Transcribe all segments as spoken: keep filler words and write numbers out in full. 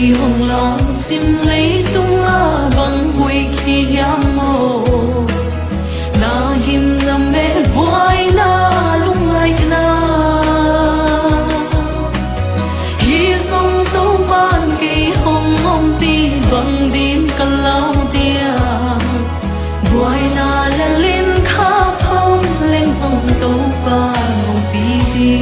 hồng lo sim lấy tung a bằng quỳ khi giang mô na him na mẹ vui na lung ai na hi song tâu ban kỳ hồng ông ti bằng đêm cả lao tia vui na lên lên khá phong lên sông tâu ban hồng ti ti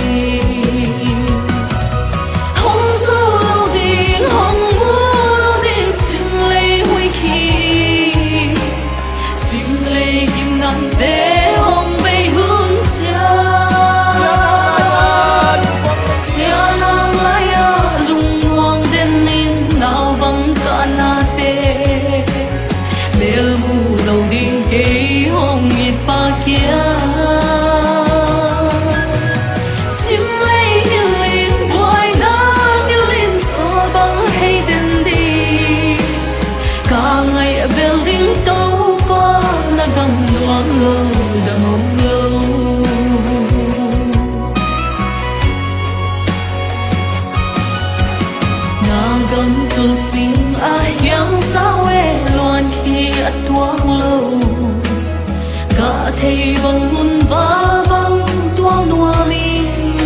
thầy bằng muôn vã vắng toang noa mi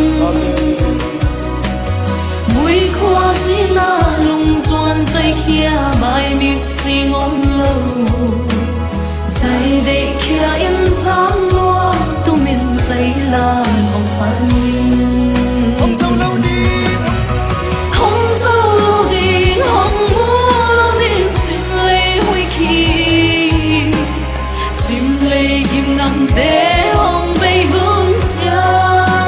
mùi khoa dĩ na lung doan dây kia bài mi si ngon lâu dây đầy kia yên sáng loa tu min dây lan hồng phản hồng dâu lâu đi hồng dâu lâu đi hồng mua lâu đi xin lấy huy khi xin lấy kim nắng để hồng bay vươn cha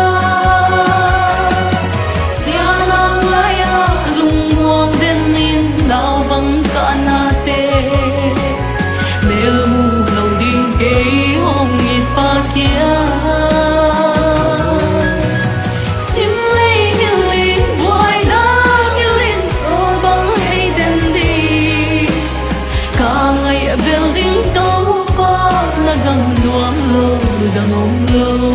sia nang laya lung muang den nin nào vắng cả na te mel mu lâu đi kê hồng ít pa kia xin lấy như linh vui na như linh so băng hay den đi cả ngày building đâu pa là gần luang lâu đang ôm lâu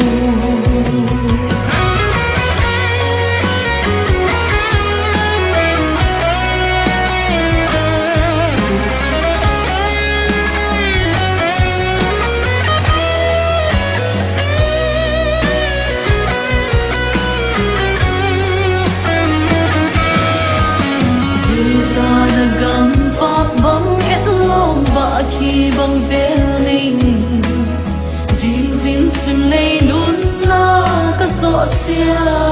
khi bằng tên linh dinh dinh xin lấy nút na các giọt xia